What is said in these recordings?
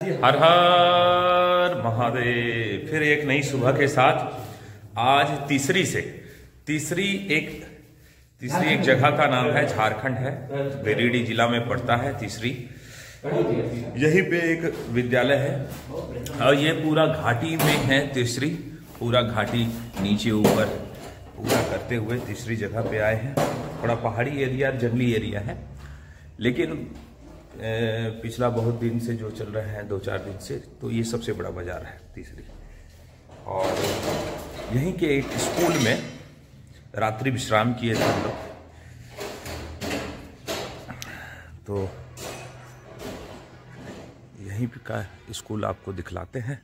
हर हर महादेव। फिर एक नई सुबह के साथ आज तीसरी एक जगह का नाम है, झारखंड है, गिरिडीह जिला में पड़ता है। तीसरी यहीं पे एक विद्यालय है और ये पूरा घाटी में है। तीसरी पूरा घाटी नीचे ऊपर पूरा करते हुए तीसरी जगह पे आए हैं। थोड़ा पहाड़ी एरिया, जंगली एरिया है, लेकिन पिछला बहुत दिन से जो चल रहा है 2-4 दिन से, तो ये सबसे बड़ा बाजार है तीसरी। और यहीं के एक स्कूल में रात्रि विश्राम किए थे हम लोग, तो यहीं का स्कूल आपको दिखलाते हैं।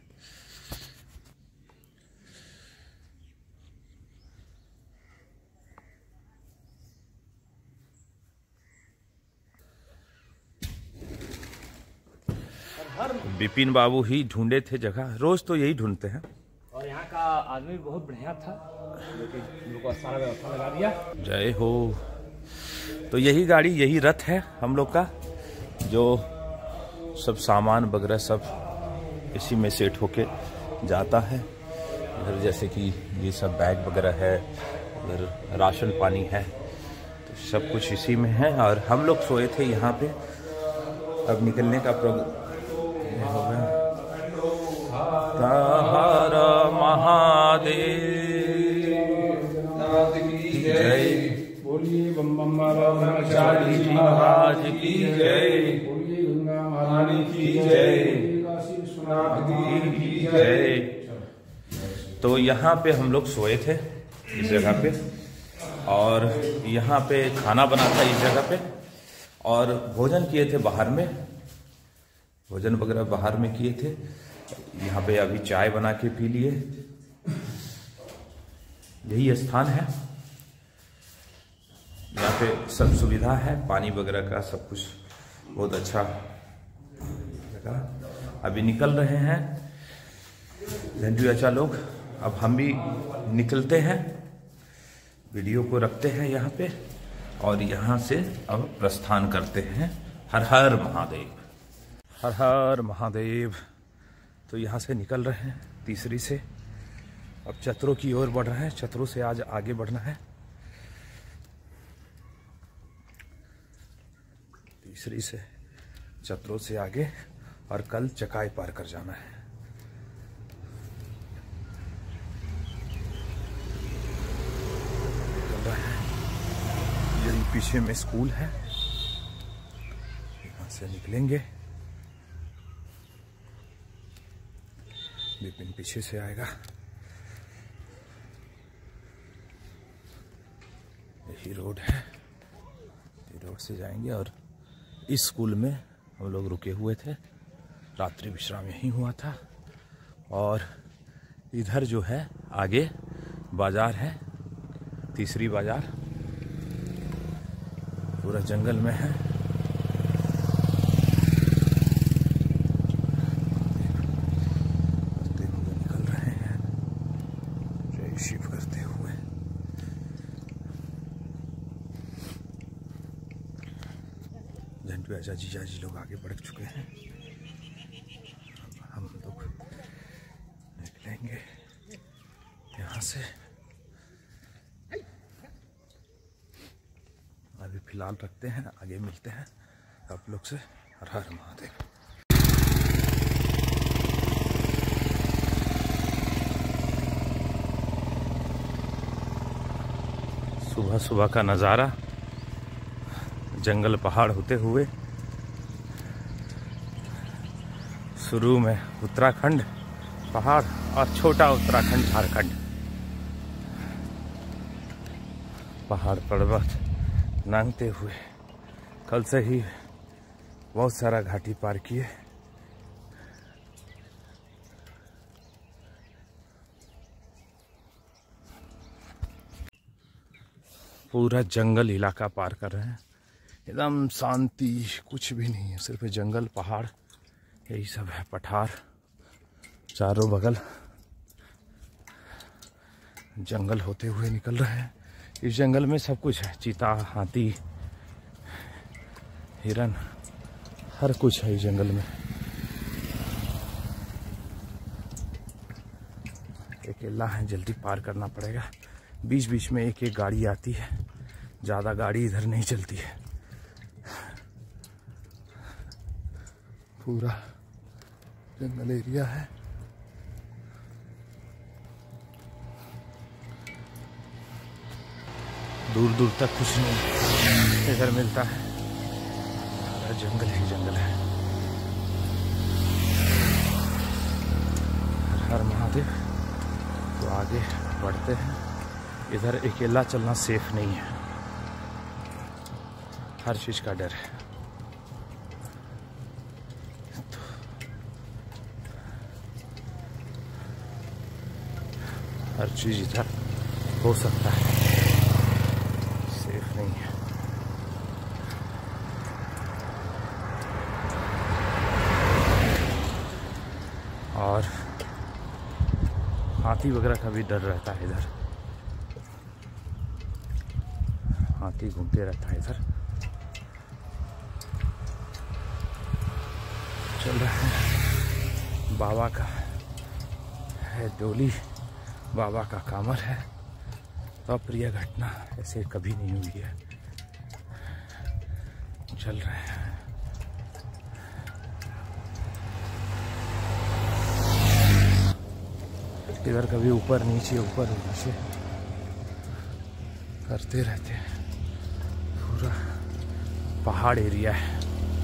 विपिन बाबू ही ढूंढे थे जगह, रोज तो यही ढूंढते हैं। और यहाँ का आदमी बहुत बढ़िया था, लेकिन लोगों को सारा व्यवस्था लगा दिया। जय हो। तो यही गाड़ी, यही रथ है हम लोग का, जो सब सामान वगैरह सब इसी में सेट होके जाता है। इधर जैसे कि ये सब बैग वगैरह है, इधर राशन पानी है, तो सब कुछ इसी में है। और हम लोग सोए थे यहाँ पे। अब निकलने का प्रोग्राम होगा। हर महादेव जय, बोलिए बम बम ब्रह्मचारी जी महाराज की जय, बोलिए गंगा महारानी की जय, की जय। तो यहाँ पे हम लोग सोए थे इस जगह पे, और यहाँ पे खाना बना था इस जगह पे, और भोजन किए थे बाहर में, भोजन वगैरह बाहर में किए थे। यहाँ पे अभी चाय बना के पी लिए। यही स्थान है, यहाँ पे सब सुविधा है, पानी वगैरह का सब कुछ बहुत अच्छा लगा। अभी निकल रहे हैं झंडू चाचा लोग। अब हम भी निकलते हैं, वीडियो को रखते हैं यहाँ पे, और यहाँ से अब प्रस्थान करते हैं। हर हर महादेव, हर हर महादेव। तो यहाँ से निकल रहे हैं तीसरी से, अब चतरों की ओर बढ़ रहे हैं। चतरों से आज आगे बढ़ना है, तीसरी से चतरों से आगे, और कल चकाई पार कर जाना है। यही पीछे में स्कूल है, यहाँ से निकलेंगे। विपिन पीछे से आएगा। यही रोड है, ये रोड से जाएंगे। और इस स्कूल में हम लोग रुके हुए थे, रात्रि विश्राम यहीं हुआ था। और इधर जो है आगे बाजार है, तीसरी बाजार पूरा जंगल में है। करते हुए निकल रहे हैं, जय शिव करते हुए। झंडू चाचा जीजा जी लोग आगे बढ़ चुके हैं, हम लोग निकलेंगे यहाँ से। अभी फिलहाल रखते हैं, आगे मिलते हैं आप लोग से। हर हर महादेव। सुबह सुबह का नज़ारा, जंगल पहाड़ होते हुए, शुरू में उत्तराखंड पहाड़ और छोटा उत्तराखंड झारखंड, पहाड़ पर्वत नांगते हुए। कल से ही बहुत सारा घाटी पार किए। पूरा जंगल इलाका पार कर रहे हैं, एकदम शांति, कुछ भी नहीं है, सिर्फ जंगल पहाड़ यही सब है। पठार चारों बगल जंगल होते हुए निकल रहे हैं। इस जंगल में सब कुछ है, चीता, हाथी, हिरन, हर कुछ है इस जंगल में। एक केला है, जल्दी पार करना पड़ेगा। बीच बीच में एक एक गाड़ी आती है, ज़्यादा गाड़ी इधर नहीं चलती है। पूरा जंगल एरिया है। दूर दूर तक कुछ नहीं इधर मिलता है, जंगल ही जंगल है। हर हर महादेव। तो आगे बढ़ते हैं। इधर अकेला चलना सेफ नहीं है, हर चीज का डर है। हर चीज इधर हो सकता है, सेफ नहीं है। और हाथी वगैरह का भी डर रहता है इधर, हाथी घूमते रहता है इधर। चल रहे हैं, बाबा का है डोली, बाबा का कामर है। अप्रिय घटना ऐसे कभी नहीं हुई है। चल रहे हैं। इधर कभी ऊपर नीचे करते रहते हैं। पूरा पहाड़ एरिया है।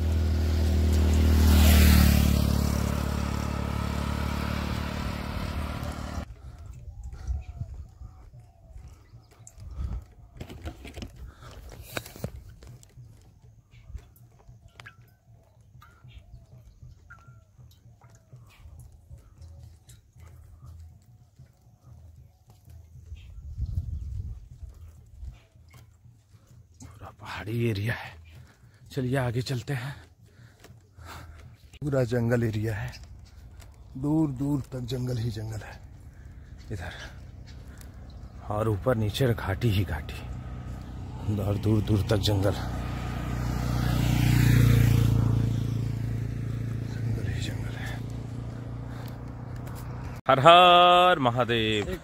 पहाड़ी एरिया है। चलिए आगे चलते हैं। पूरा जंगल एरिया है, दूर दूर तक जंगल ही जंगल है इधर, और ऊपर नीचे घाटी ही घाटी, और दूर दूर तक जंगल, जंगल ही जंगल है। हर हर महादेव।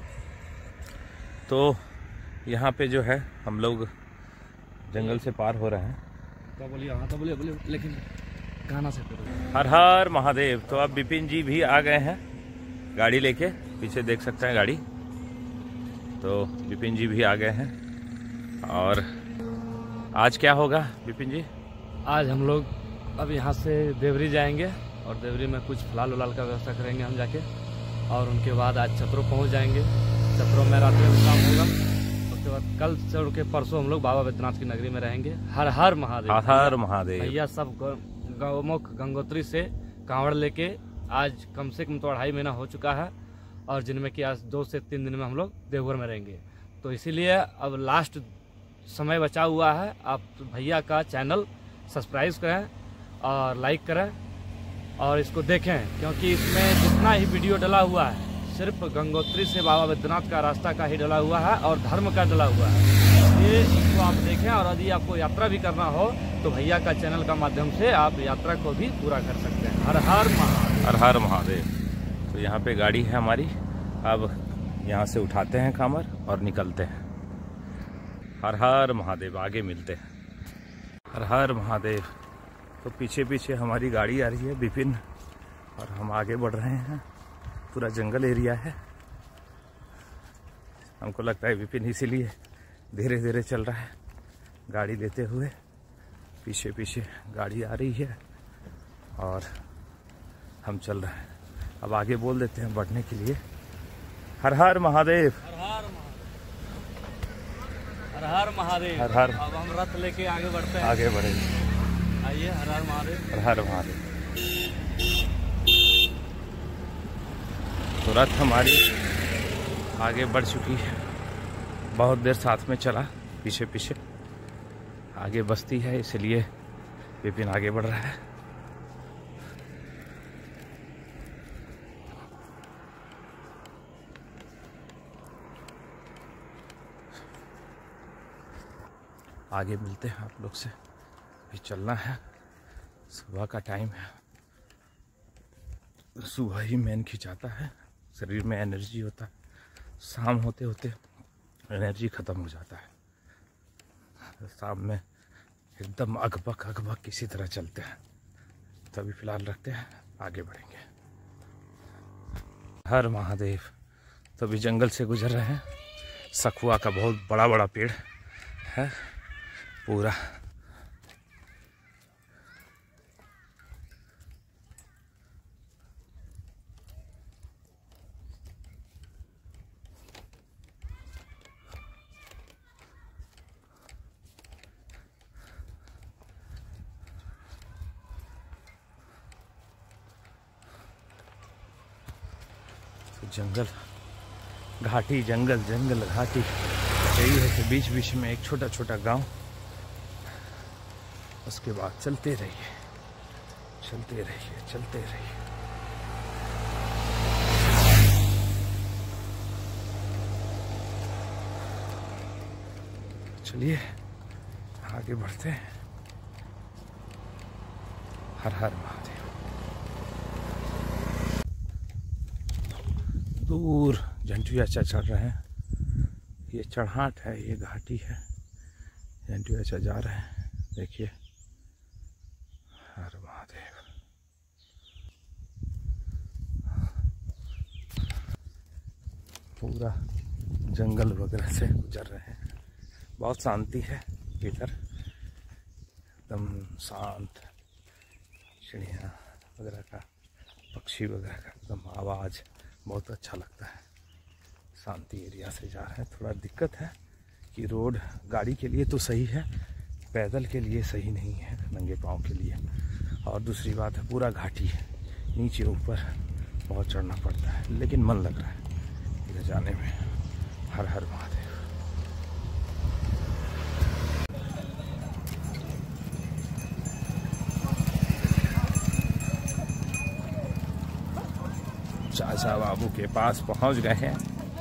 तो यहाँ पे जो है हम लोग जंगल से पार हो रहे हैं। तो बोलिए, हाँ तो बोलिए लेकिन गाना से हर हर महादेव। तो अब विपिन जी भी आ गए हैं गाड़ी लेके, पीछे देख सकते हैं गाड़ी। तो विपिन जी भी आ गए हैं। और आज क्या होगा विपिन जी? आज हम लोग अब यहाँ से देवरी जाएंगे, और देवरी में कुछ फलाल उलाल का व्यवस्था करेंगे हम जाके, और उनके बाद आज छतरो पहुँच जाएंगे। छतरो में रात में विश्राम होगा। उसके बाद कल चढ़ के परसों हम लोग बाबा बैद्यनाथ की नगरी में रहेंगे। हर हर महादेव। हर हर महादेव। भैया सब गौमुख गंगोत्री से कांवड़ लेके आज कम से कम तो 2.5 महीना हो चुका है, और जिनमें कि आज 2 से 3 दिन में हम लोग देवघर में रहेंगे। तो इसीलिए अब लास्ट समय बचा हुआ है। आप भैया का चैनल सब्सक्राइब करें और लाइक करें और इसको देखें, क्योंकि इसमें जितना ही वीडियो डला हुआ है सिर्फ गंगोत्री से बाबा बैद्यनाथ का रास्ता का ही डला हुआ है और धर्म का डला हुआ है। ये इसको आप देखें, और यदि आपको यात्रा भी करना हो तो भैया का चैनल का माध्यम से आप यात्रा को भी पूरा कर सकते हैं। हर हर महादेव। हर हर महादेव। तो यहाँ पे गाड़ी है हमारी, अब यहाँ से उठाते हैं कामर और निकलते हैं। हर हर महादेव। आगे मिलते हैं। हर हर महादेव। तो पीछे पीछे हमारी गाड़ी आ रही है विपिन, और हम आगे बढ़ रहे हैं। पूरा जंगल एरिया है। हमको लगता है विपिन इसीलिए धीरे धीरे चल रहा है गाड़ी लेते हुए। पीछे पीछे गाड़ी आ रही है और हम चल रहे हैं। अब आगे बोल देते हैं बढ़ने के लिए। हर हर महादेव। हर हर महादेव। हर हर। अब हम रथ लेके आगे बढ़ते हैं। आगे बढ़ेंगे। आइए। हर हर महादेव। हर हर महादेव। तो रथ हमारी आगे बढ़ चुकी है। बहुत देर साथ में चला, पीछे पीछे आगे बस्ती है, इसलिए विपिन आगे बढ़ रहा है। आगे मिलते हैं आप लोग से। अभी चलना है, सुबह का टाइम है, सुबह ही मेन खिंचाता है। शरीर में एनर्जी होता है, शाम होते होते एनर्जी ख़त्म हो जाता है। शाम में एकदम अगबक किसी तरह चलते हैं। तो अभी फ़िलहाल रखते हैं, आगे बढ़ेंगे। हर महादेव। तो अभी जंगल से गुजर रहे हैं। सखुआ का बहुत बड़ा बड़ा पेड़ है पूरा। जंगल घाटी, जंगल जंगल घाटी, यही है कि बीच बीच में एक छोटा छोटा गांव। उसके बाद चलते रहिए, चलते रहिए, चलते रहिए। चलिए आगे बढ़ते हैं। हर हर महादेव। दूर झंटुआचा चढ़ रहे हैं। ये चढ़ाट है, ये घाटी है। झंटुआचा जा रहे हैं, देखिए। हर महादेव। पूरा जंगल वगैरह से गुजर रहे हैं। बहुत शांति है इधर, एकदम शांत। चिड़िया वगैरह का, पक्षी वगैरह का एकदम आवाज़ बहुत अच्छा लगता है। शांति एरिया से जा रहे हैं। थोड़ा दिक्कत है कि रोड गाड़ी के लिए तो सही है, पैदल के लिए सही नहीं है, नंगे पाँव के लिए। और दूसरी बात है पूरा घाटी है, नीचे ऊपर बहुत चढ़ना पड़ता है, लेकिन मन लग रहा है इधर जाने में। हर हर महादेव। चाचा बाबू के पास पहुंच गए हैं।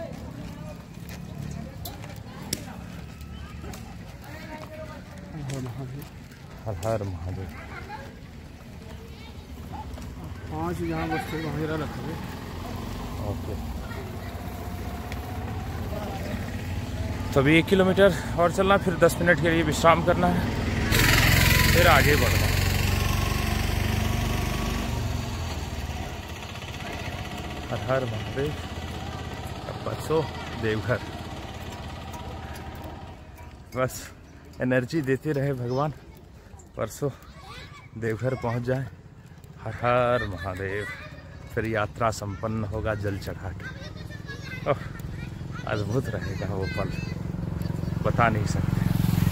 हर हर महादेव। 5 जहाँ बचते वहीं रखोगे। ओके, तो अभी 1 किलोमीटर और चलना, फिर 10 मिनट के लिए विश्राम करना है, फिर आगे बढ़ना। हर हर महादेव। अब परसों देवघर। बस एनर्जी देते रहे भगवान, परसों देवघर पहुंच जाए। हर हर महादेव। फिर यात्रा संपन्न होगा जल चढ़ा के। ओह, अद्भुत रहेगा वो पल, बता नहीं सकते।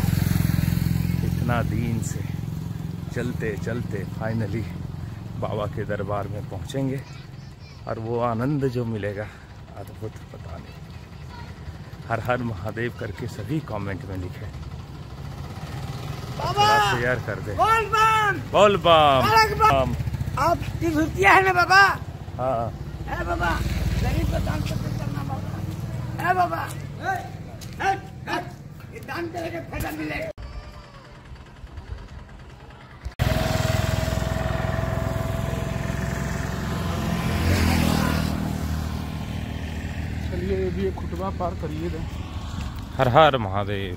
इतना दिन से चलते चलते फाइनली बाबा के दरबार में पहुंचेंगे, और वो आनंद जो मिलेगा अद्भुत, पता नहीं। हर हर महादेव करके सभी कमेंट में लिखें, शेयर कर दे। बोल बम, बोल बम। आप विभूतियाँ है ना बाबा? हाँ है बाबा, गरीब को दान करना बाबा। है बाबा, ये दान करेंगे फायदा मिलेगा। चलिए अभी एक खुटवा पार करिए दे। हर हर महादेव।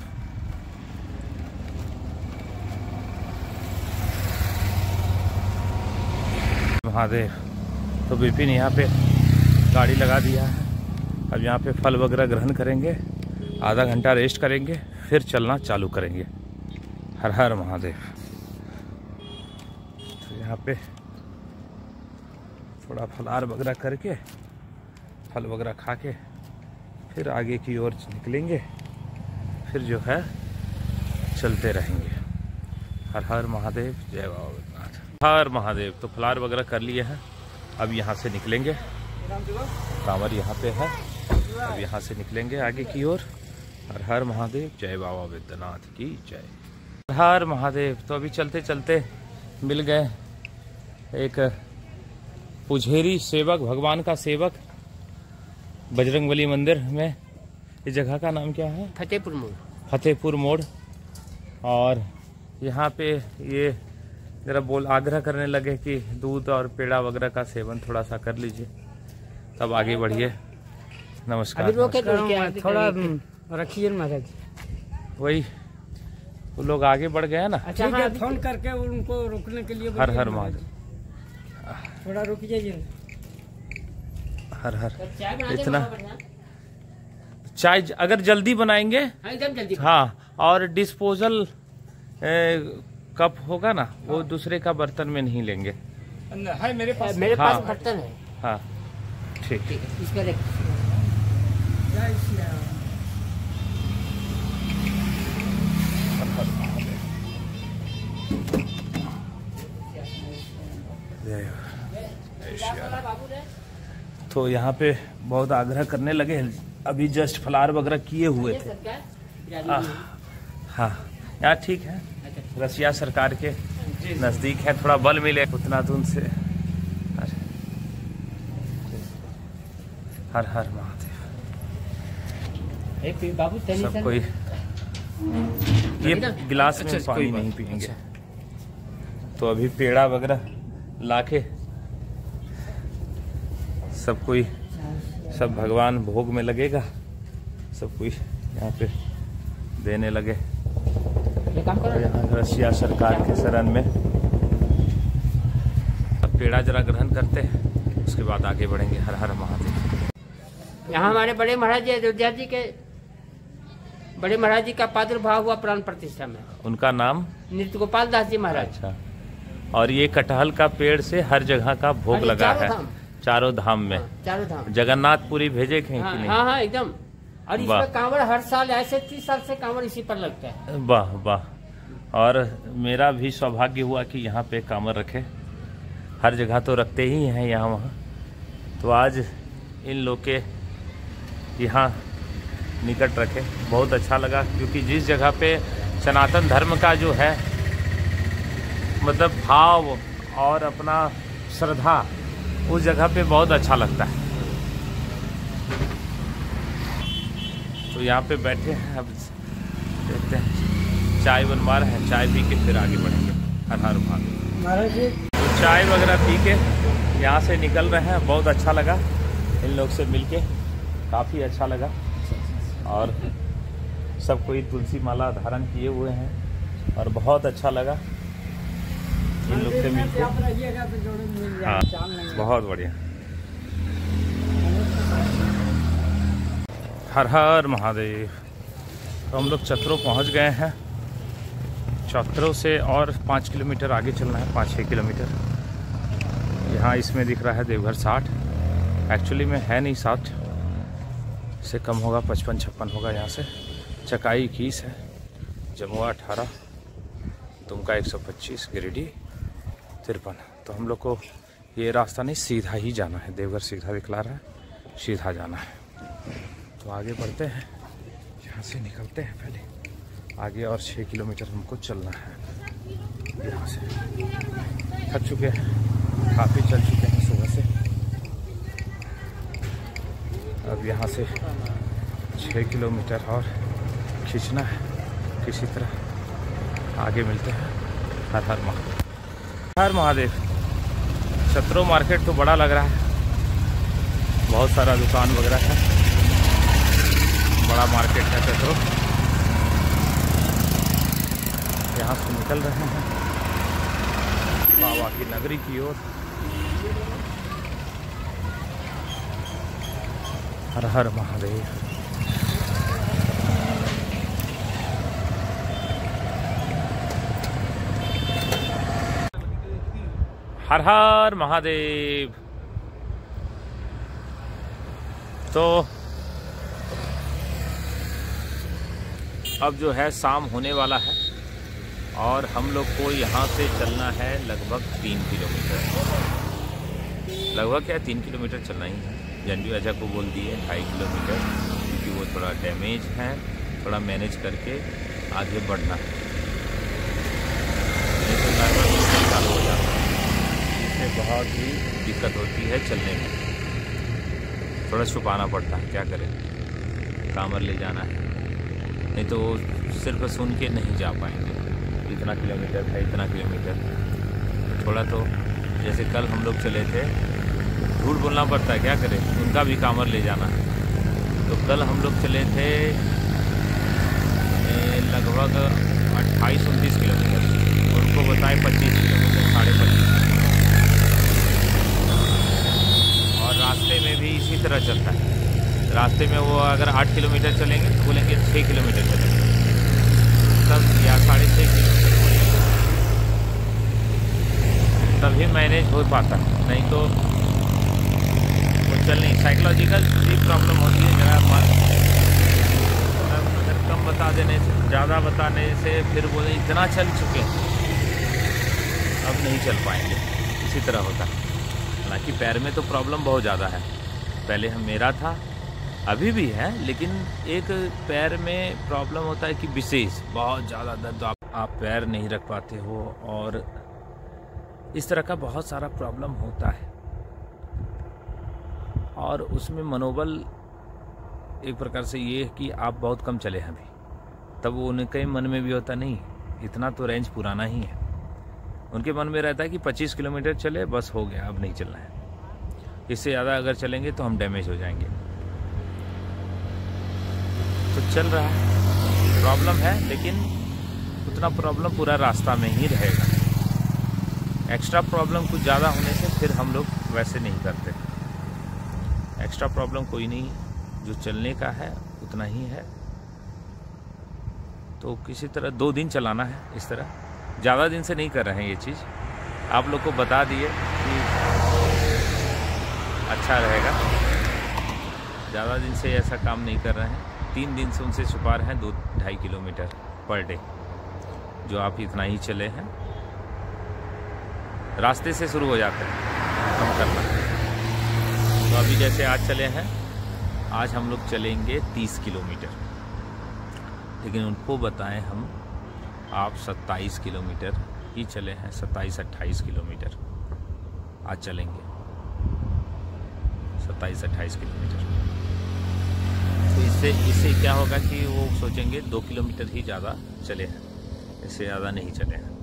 महादेव। तो विपिन यहाँ पे गाड़ी लगा दिया है। अब यहाँ पे फल वगैरह ग्रहण करेंगे, आधा घंटा रेस्ट करेंगे, फिर चलना चालू करेंगे। हर हर महादेव। तो यहाँ पे थोड़ा फलाहार वगैरह करके, फल वगैरह खा के फिर आगे की ओर निकलेंगे, फिर जो है चलते रहेंगे। हर हर महादेव। जय बाबा बैद्यनाथ। हर महादेव। तो फलाहार वगैरह कर लिए हैं, अब यहाँ से निकलेंगे। कांवर यहाँ पे है, अब यहाँ से निकलेंगे आगे की ओर। हर हर महादेव। जय बाबा बैद्यनाथ की जय। हर हर महादेव। तो अभी चलते चलते मिल गए एक पुजेरी सेवक, भगवान का सेवक, बजरंगबली मंदिर में। इस जगह का नाम क्या है? फतेहपुर मोड़। फतेहपुर मोड़। और यहाँ पे ये जरा आग्रह करने लगे कि दूध और पेड़ा वगैरह का सेवन थोड़ा सा कर लीजिए। तब आगे बढ़िए। नमस्कार। थोड़ा रखिए महाराज। वही वो लोग आगे बढ़ गए हैं ना। अच्छा हाँ, फोन करके उनको रुकने के लिए हर हर महादेव। थोड़ा रुक जाइए। हर हर। इतना चाय अगर जल्दी बनाएंगे एकदम जल्दी। हाँ, और डिस्पोजल कप होगा ना, वो दूसरे का बर्तन में नहीं लेंगे। है मेरे पास हाँ, बर्तन है। हाँ ठीक। इस पर एक तो यहाँ पे बहुत आग्रह करने लगे, अभी जस्ट फ्लावर वगैरह किए हुए थे। हाँ यहाँ ठीक है, रसिया सरकार के नजदीक है, थोड़ा बल मिले उतना दूर से। हर हर महादेव। बाबू सब कोई ये गिलास में पानी नहीं पिएंगे, तो अभी पेड़ा वगैरह लाके सब कोई, सब भगवान भोग में लगेगा, सब कोई यहाँ पे देने लगे। यहाँ रसिया सरकार के शरण में अब पेड़ा जरा ग्रहण करते हैं, उसके बाद आगे बढ़ेंगे। हर हर महादेव। यहाँ हमारे बड़े महाराज जी अयोध्या जी के बड़े महाराज जी का प्रादुर्भाव हुआ प्राण प्रतिष्ठा में। उनका नाम नृत्य गोपाल दास जी महाराज। अच्छा। और ये कटहल का पेड़ से हर जगह का भोग लगा है, चारों धाम में। चारों धाम जगन्नाथपुरी भेजे थे कि नहीं? हाँ हाँ एकदम। और इसमें कांवड़ हर साल ऐसे 30 साल से कांवड़ इसी पर लगता है। वाह वाह। और मेरा भी सौभाग्य हुआ कि यहाँ पे कांवड़ रखे, हर जगह तो रखते ही हैं यहाँ वहाँ, तो आज इन लोग के यहाँ निकट रखे, बहुत अच्छा लगा। क्योंकि जिस जगह पे सनातन धर्म का जो है मतलब भाव और अपना श्रद्धा, उस जगह पे बहुत अच्छा लगता है। तो यहाँ पे बैठे हैं, अब देखते हैं, चाय बनवा रहे हैं, चाय पी के फिर आगे बढ़ेंगे। हर हर महादेव। तो चाय वगैरह पी के यहाँ से निकल रहे हैं। बहुत अच्छा लगा इन लोग से मिलके, काफ़ी अच्छा लगा। और सब कोई तुलसी माला धारण किए हुए हैं और बहुत अच्छा लगा इन लोग से मिलके। हाँ बहुत बढ़िया। हर हर महादेव। तो हम लोग चतरो पहुंच गए हैं। चतरो से और 5 किलोमीटर आगे चलना है, 5-6 किलोमीटर। यहाँ इसमें दिख रहा है देवघर 60, एक्चुअली में है नहीं 60 से कम होगा, 55-56 होगा। यहाँ से चकाई 21 है, जमुआ 18, दुमका 125, गिरिडीह 53। तो हम लोग को ये रास्ता नहीं, सीधा ही जाना है। देवघर सीधा दिखला रहा है, सीधा जाना है। तो आगे बढ़ते हैं, यहाँ से निकलते हैं पहले आगे, और 6 किलोमीटर हमको चलना है। यहाँ से थक चुके हैं, काफ़ी चल चुके हैं सुबह से। अब यहाँ से 6 किलोमीटर और खींचना है किसी तरह। आगे मिलते हैं। हर हर महादेव। हर महादेव। चतरो मार्केट तो बड़ा लग रहा है, बहुत सारा दुकान वगैरह है, बड़ा मार्केट है चतरो। यहाँ से निकल रहे हैं बाबा की नगरी की ओर। हर हर महादेव। हर हर महादेव। तो अब जो है शाम होने वाला है और हम लोग को यहाँ से चलना है लगभग 3 किलोमीटर। लगभग क्या 3 किलोमीटर चलना ही है। जनवी अजय को बोल दिए 2.5 किलोमीटर, क्योंकि वो थोड़ा डैमेज है, थोड़ा मैनेज करके आगे बढ़ना है। नहीं तो नॉर्मल चालू हो जाता है, इससे बहुत ही दिक्कत होती है चलने में। थोड़ा छुपाना पड़ता है, क्या करें, कामर ले जाना है, नहीं तो सिर्फ सुन के नहीं जा पाएंगे। इतना किलोमीटर है, इतना किलोमीटर। थोड़ा तो जैसे कल हम लोग चले थे झूठ बोलना पड़ता है, क्या करें, उनका भी कांवर ले जाना है। तो कल हम लोग चले थे लगभग 28-29 किलोमीटर, उनको बताएं 25 किलोमीटर, 25.5। और रास्ते में भी इसी तरह चलता है। रास्ते में वो अगर 8 किलोमीटर चलेंगे तो बोलेंगे 6 किलोमीटर चलेंगे, तब या 6.5 किलोमीटर, तभी मैनेज हो पाता है, नहीं तो वो चल नहीं। साइकोलॉजिकल भी प्रॉब्लम होती है जरा अगर कम बता देने से, ज़्यादा बताने से फिर बोले इतना चल चुके हैं अब नहीं चल पाएंगे, इसी तरह होता है। हालांकि पैर में तो प्रॉब्लम बहुत ज़्यादा है, पहले मेरा था, अभी भी है, लेकिन एक पैर में प्रॉब्लम होता है कि विशेष बहुत ज़्यादा दर्द, आप पैर नहीं रख पाते हो, और इस तरह का बहुत सारा प्रॉब्लम होता है। और उसमें मनोबल एक प्रकार से ये है कि आप बहुत कम चले हैं अभी, तब वो उनके मन में भी होता नहीं, इतना तो रेंज पुराना ही है। उनके मन में रहता है कि 25 किलोमीटर चले बस हो गया, अब नहीं चलना है, इससे ज़्यादा अगर चलेंगे तो हम डैमेज हो जाएंगे। तो चल रहा है, प्रॉब्लम है, लेकिन उतना प्रॉब्लम पूरा रास्ता में ही रहेगा। एक्स्ट्रा प्रॉब्लम कुछ ज़्यादा होने से फिर हम लोग वैसे नहीं करते। एक्स्ट्रा प्रॉब्लम कोई नहीं, जो चलने का है उतना ही है। तो किसी तरह 2 दिन चलाना है, इस तरह ज़्यादा दिन से नहीं कर रहे हैं ये चीज़, आप लोग को बता दिए कि अच्छा रहेगा। ज़्यादा दिन से ऐसा काम नहीं कर रहे हैं, 3 दिन से उनसे छुपा रहे हैं 2-2.5 किलोमीटर पर डे, जो आप इतना ही चले हैं। रास्ते से शुरू हो जाते हैं कम करना। तो अभी जैसे आज चले हैं, आज हम लोग चलेंगे 30 किलोमीटर, लेकिन उनको बताएं हम आप 27 किलोमीटर ही चले हैं, 27-28 किलोमीटर आज चलेंगे, 27-28 किलोमीटर। तो इससे क्या होगा कि वो सोचेंगे 2 किलोमीटर ही ज़्यादा चले हैं, इससे ज़्यादा नहीं चले हैं।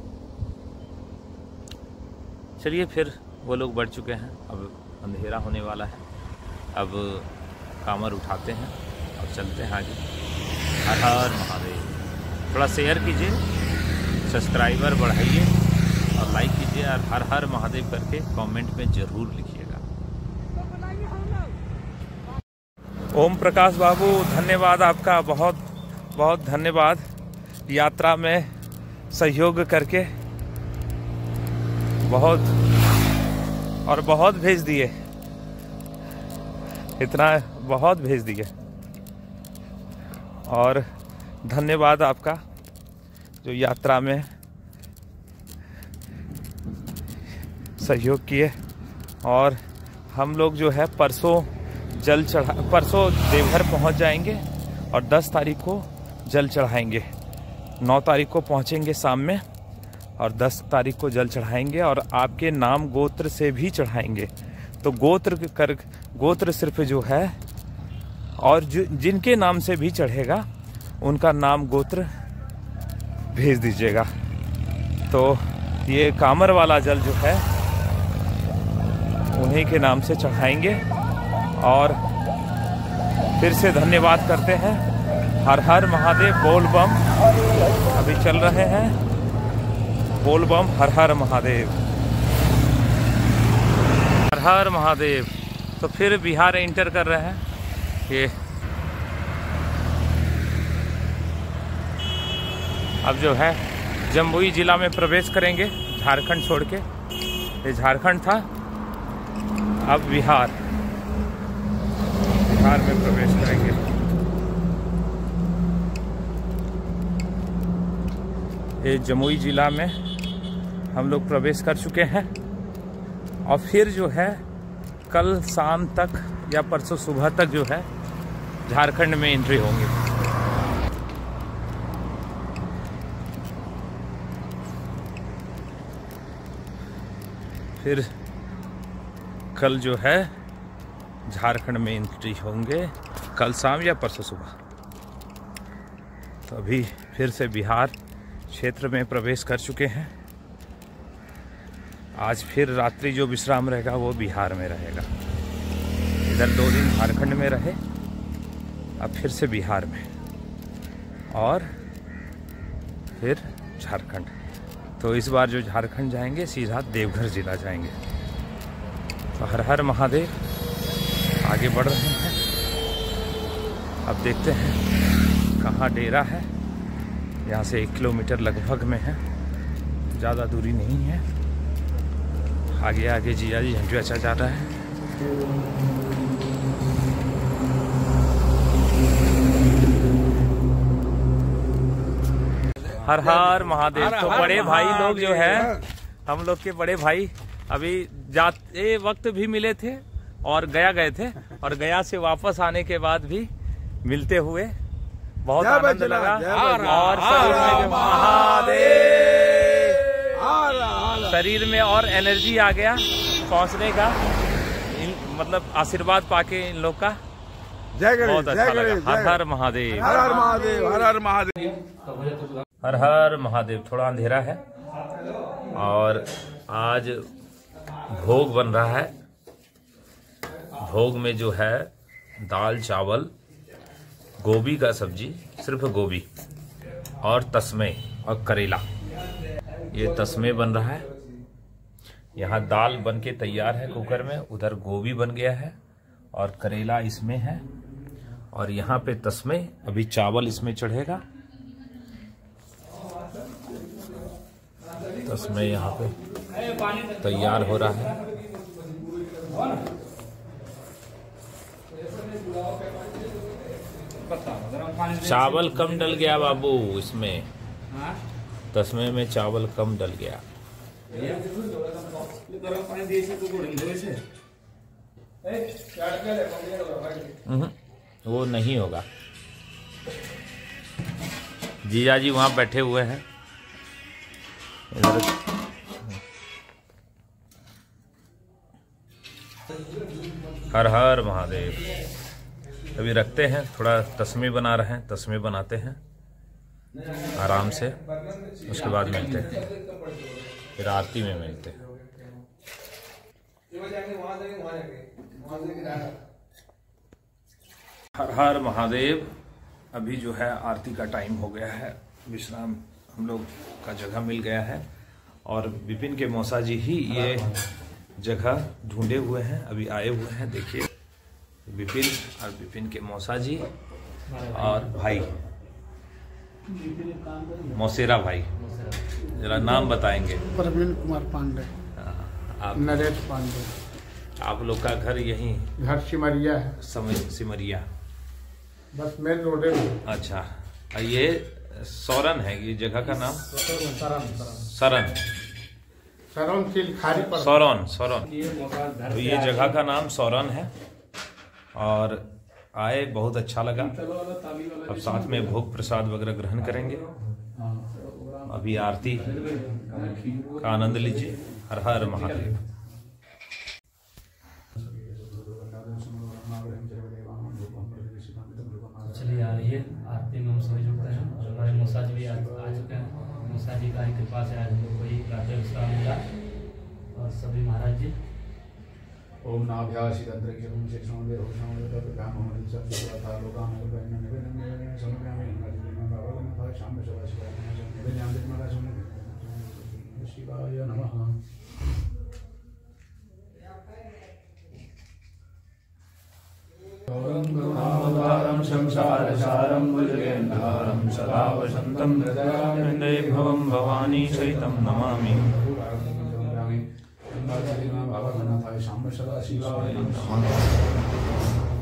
चलिए फिर वो लोग बढ़ चुके हैं, अब अंधेरा होने वाला है, अब कामर उठाते हैं और चलते हैं आगे। हर हर महादेव। थोड़ा शेयर कीजिए, सब्सक्राइबर बढ़ाइए और लाइक कीजिए, और हर हर महादेव करके कमेंट में ज़रूर लिखिएगा। ओम प्रकाश बाबू, धन्यवाद आपका, बहुत बहुत धन्यवाद। यात्रा में सहयोग करके बहुत और बहुत भेज दिए, इतना बहुत भेज दिए, और धन्यवाद आपका जो यात्रा में सहयोग किए। और हम लोग जो है परसों देवघर पहुंच जाएंगे और 10 तारीख को जल चढ़ाएंगे। 9 तारीख को पहुंचेंगे शाम में और 10 तारीख को जल चढ़ाएंगे, और आपके नाम गोत्र से भी चढ़ाएंगे। तो गोत्र सिर्फ जो है, और जिनके नाम से भी चढ़ेगा उनका नाम गोत्र भेज दीजिएगा। तो ये कामर वाला जल जो है उन्हीं के नाम से चढ़ाएंगे। और फिर से धन्यवाद करते हैं। हर हर महादेव, बोल बम अभी चल रहे हैं, बोल बम, हर हर महादेव, हर हर महादेव। तो फिर बिहार एंटर कर रहे हैं। ये अब जो है जमुई जिला में प्रवेश करेंगे, झारखंड छोड़ के। ये झारखंड था, अब बिहार में प्रवेश करेंगे। ये जमुई जिला में हम लोग प्रवेश कर चुके हैं, और फिर जो है कल शाम तक या परसों सुबह तक जो है झारखंड में एंट्री होंगे। फिर कल जो है झारखंड में एंट्री होंगे, कल शाम या परसों सुबह। तो अभी फिर से बिहार क्षेत्र में प्रवेश कर चुके हैं। आज फिर रात्रि जो विश्राम रहेगा वो बिहार में रहेगा। इधर 2 दिन झारखंड में रहे, अब फिर से बिहार में और फिर झारखंड। तो इस बार जो झारखंड जाएंगे सीधा देवघर जिला जाएंगे। तो हर हर महादेव, आगे बढ़ रहे हैं। अब देखते हैं कहाँ डेरा है। यहाँ से 1 किलोमीटर लगभग में है, ज़्यादा दूरी नहीं है। आगे आगे जिया जी झंझू अच्छा जा रहा है। हर हर महादेव। तो बड़े भाई लोग जो है, हम लोग के बड़े भाई अभी जाते वक्त भी मिले थे और गया गए थे, और गया से वापस आने के बाद भी मिलते हुए बहुत आनंद लगा। और शरीर में और एनर्जी आ गया पहुंचने का, मतलब आशीर्वाद पाके इन लोग का बहुत अच्छा लगा। हर हर महादेव, हर हर महादेव, हर हर महादेव, हर हर महादेव। थोड़ा अंधेरा है और आज भोग बन रहा है। भोग में जो है दाल चावल, गोभी का सब्जी, सिर्फ गोभी, और तस्मे और करेला, ये तस्मे बन रहा है। यहाँ दाल बन के तैयार है कुकर में, उधर गोभी बन गया है और करेला इसमें है, और यहाँ पे तस्मे, अभी चावल इसमें चढ़ेगा। तस्मे यहाँ पे तैयार हो रहा है। चावल कम डल गया बाबू, इसमें तस्मे में चावल कम डल गया। वो नहीं होगा। जीजा जी वहां बैठे हुए हैं इधर। हर हर महादेव। अभी रखते हैं, थोड़ा तस्मे बना रहे हैं, तस्मे बनाते हैं आराम से, उसके बाद मिलते हैं, फिर आरती में मिलते हैं। हर हर महादेव। अभी जो है आरती का टाइम हो गया है, विश्राम हम लोग का जगह मिल गया है, और विपिन के मौसा जी ही ये जगह ढूंढे हुए हैं, अभी आए हुए हैं। देखिए विपिन और विपिन के मौसा जी और भाई मौसेरा भाई, जरा नाम बताएंगे। प्रवीण कुमार पांडे, आप नरेश पांडे। आप लोग का घर यहीं घर सिमरिया है, सिमरिया, बस मेन रोड है। अच्छा, ये सौरन है, ये जगह का नाम सरन, सौरन। तो ये जगह का नाम सौरन है, और आए बहुत अच्छा लगा। अब साथ में भोग प्रसाद वगैरह ग्रहण करेंगे। अभी आरती का आनंद लीजिए। हर हर महादेव। चलिए आ रही है आरती में हम सभी जुड़ते हैं, और हमारे मौसा जी भी आ चुके हैं। मौसा जी का कृपा से आज हम लोग को ही रात्रि विश्राम मिला, और सभी महाराज जी। ओम नाभ्यासी तंत्र के ओम से समवे हो समवे तब काम हम सब था लोका में बहन ने समझ में नहीं बाबा ने था शाम में सवा से ने जान दे मारा सुन शिवाय नमः। ओम संसारसारं भुजगेन्द्रहारं सदा वसन्तं हृदये भवं भवानी सहितं नमामि। बाबा का नाम था शाम सदा शिवाय नमः।